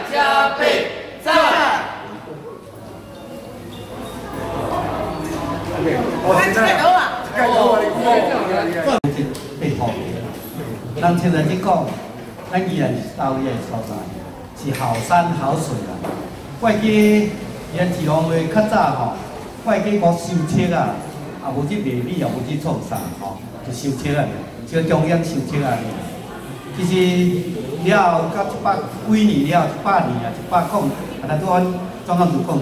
加倍赞。 被讨厌。咱现在去讲，咱依然是岛屿的所在，是好山好水啦。我记咱市农会较早吼，我记讲修车啊，也无去卖米，也无去创啥吼，就修车啊，小中央修车啊。其实了到100几年了，100年啊，100咱拄阮总干事讲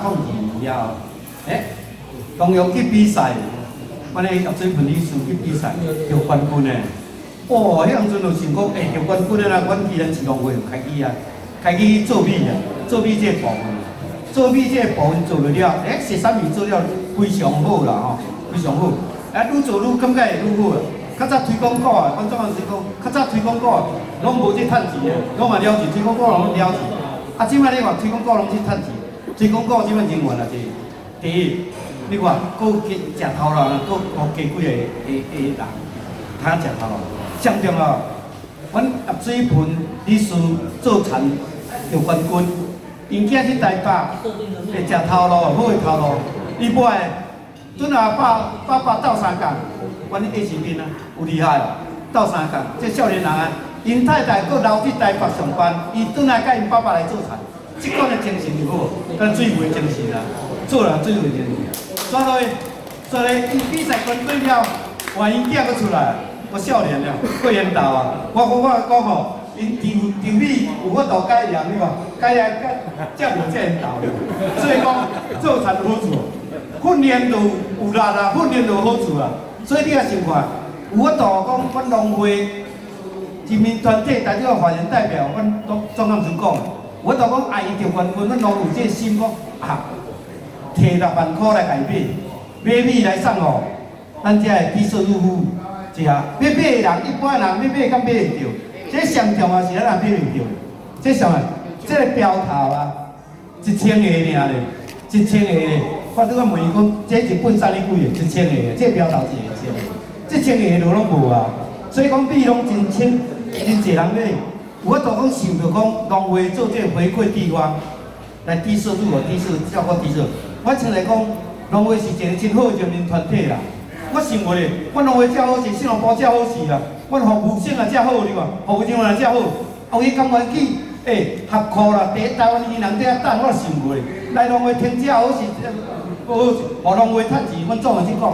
102年了，中央去比赛。 阮咧业水分理事去比赛，得冠军诶！哇，迄阵就想讲，得冠军诶啦！阮既然市农会开始啊，开始做米啊，做米这部分，做米这部分做了了，食产米做了非常好啦吼，非常好。愈做愈感觉会愈好啊。较早推广股啊，阮总干事讲，较早推广股啊，拢无这趁钱诶，拢嘛了钱，推广股拢了钱。啊，即摆你看推广股拢去趁钱，推广股即摆人员啊是第一。 你看，佫食头路，佫加几个人通食头路。上重要，阮业水盆理事做田得冠军，因囝去台北，会食头路，好个头路。伊买准啊爸斗相共，阮下士兵啊有厉害哦，斗相共。这少年人啊，因太太佫留伫台北上班，伊转来甲因爸爸来做田，即款的精神就好，跟水会精神啊，做了水会精神。 所以伊比赛冠军了，换因囝佫出来，我少年了，过缘投啊！我讲吼，因场米有法度改良，你看改良才无这缘投了。所以讲做田好处，训练就有力啦，训练就有好处啦。所以你也想看，有法度讲，阮农会人民团体代表法人代表，阮总干事讲，有法度讲爱伊得冠军，阮农有这心讲啊。 摕6万块来改变，买米来送哦，咱遮的低收入户食。要买的人，一般人要买敢买会着？这上重要是咱也买袂着。这上啊，这个标头啊，1000个尔咧，1000个咧。我拄仔问伊讲，这一本三哩几个？1000个，这标头是1000个，这1000个就拢无啊。所以讲米拢真侪人买。有法度讲想着讲，农会做这回馈地方，来低收入哦，照顾低收入。 我像来讲，农会是一个真好的人民团体啦。我想过咧，阮农会遮好势，新农部遮好势啦，阮服务性也遮好，你看，服务人员也遮好。后日甘愿去，合库啦，第一台湾伊人伫遐等，我想过咧，来农会听遮好势，好势，互农会趁钱，阮总是讲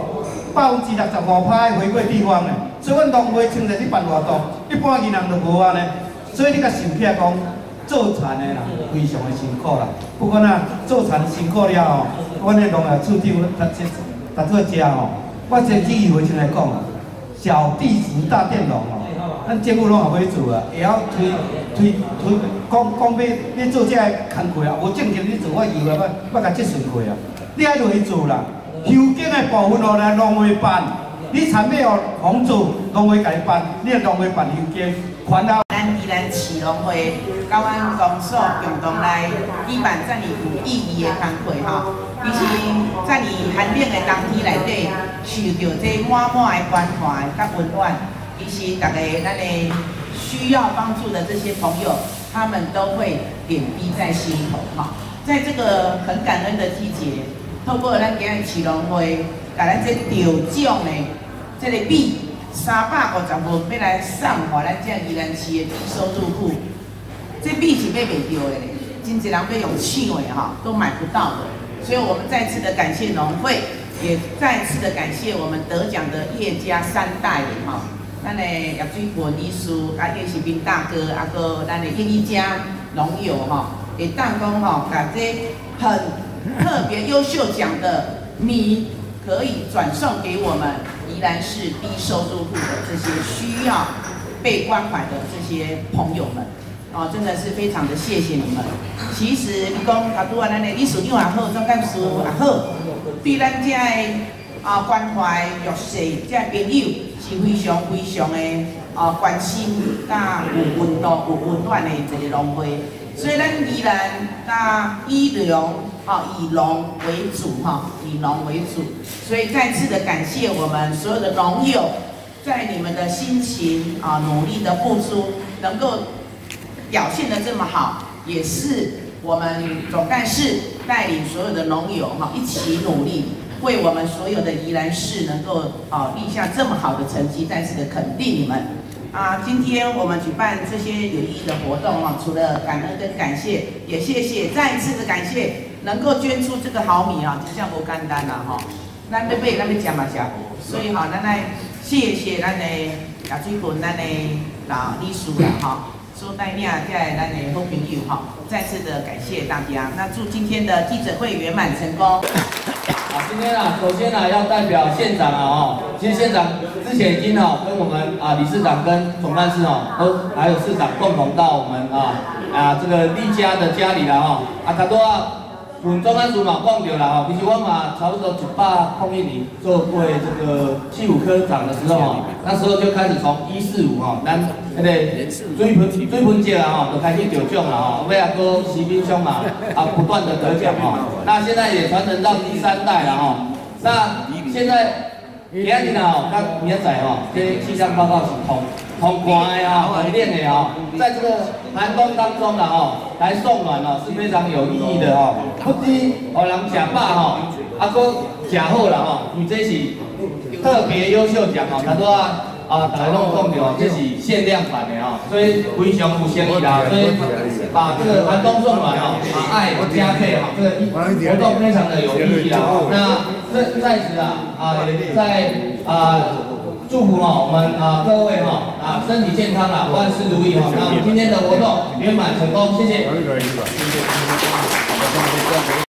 ，65%的回馈地方咧。所以阮农会现在去办活动，一般人就无安尼。所以你甲想起来讲。 做田的人非常的辛苦啦，不过呐，做田辛苦了吼，阮的农业处长做遮吼，我先举例回先来讲啊，小地质大佃农吼，咱政府拢也要做啊，会晓推，讲要做这个工课啊，无正经去做，我以为我甲接顺课啊，你爱落去做啦，收经的部分哦来农会办，你田尾哦红做农会家办，你农会办收经，款啊。 咱宜兰市农会甲阮公所共同来举办遮尔有意义的工课吼，其实遮尔寒冷的冬天内底，受到这满满的关怀甲温暖，其实大家咱的需要帮助的这些朋友，他们都会点滴在心头哈。在这个很感恩的季节，透过咱今日市农会，甲咱这得奖的这个米。 350份要来送互咱这宜兰市的低收入户，这米是买袂到的咧，真侪人要用抢的哈，都买不到的。所以我们再次的感谢农会，也再次的感谢我们得奖的叶家3代哈，咱的叶水盆理事啊，叶士斌大哥，啊个咱的叶一家农友哈，会当讲哈，把这很特别优秀奖的米可以转送给我们。 宜兰市低收入户的这些需要被关怀的这些朋友们，哦，真的是非常的谢谢你们。其实你讲他拄啊，咱的理事长也好，总干事也好，对咱这个关怀弱势这朋友是非常的关心，甲有温度、有温暖的一个农会。所以咱宜兰甲以农为主哈，以农为主，所以再次的感谢我们所有的农友，在你们的辛勤努力的付出，能够表现得这么好，也是我们总干事带领所有的农友哈一起努力，为我们所有的宜兰市能够立下这么好的成绩，再次的肯定你们。今天我们举办这些有意义的活动除了感恩跟感谢，也谢谢再一次的感谢能够捐出这个毫米真正不简单咱要买，咱要吃嘛吃，所以咱来谢谢咱的亚水群，咱的理事所带领咱的好朋友再次的感谢大家。那祝今天的记者会圆满成功。 今天首先要代表县长其实县长之前已经跟我们理事长跟总干事都还有市长共同到我们这个丽家的家里啦差不多总干事嘛讲到啦其实我嘛差不多101年做过这个气武科长的时候那时候就开始从145咱那个水盆节就开始得奖了尾仔搁骑兵兄嘛不断的得奖那现在也传承到第3代了那现在今日跟明仔这气象报告是通关的通练的在这个寒冬当中来送暖是非常有意义的不止让人吃饱搁吃好啦因为这是特别优秀奖差不多大家拢讲到，这是限量版的所以非常有诚意啦。所以把这个寒冬送暖爱加配这个活动非常的有意义啦。那在此也在祝福我们各位身体健康万事如意那我们今天的活动圆满成功，谢谢。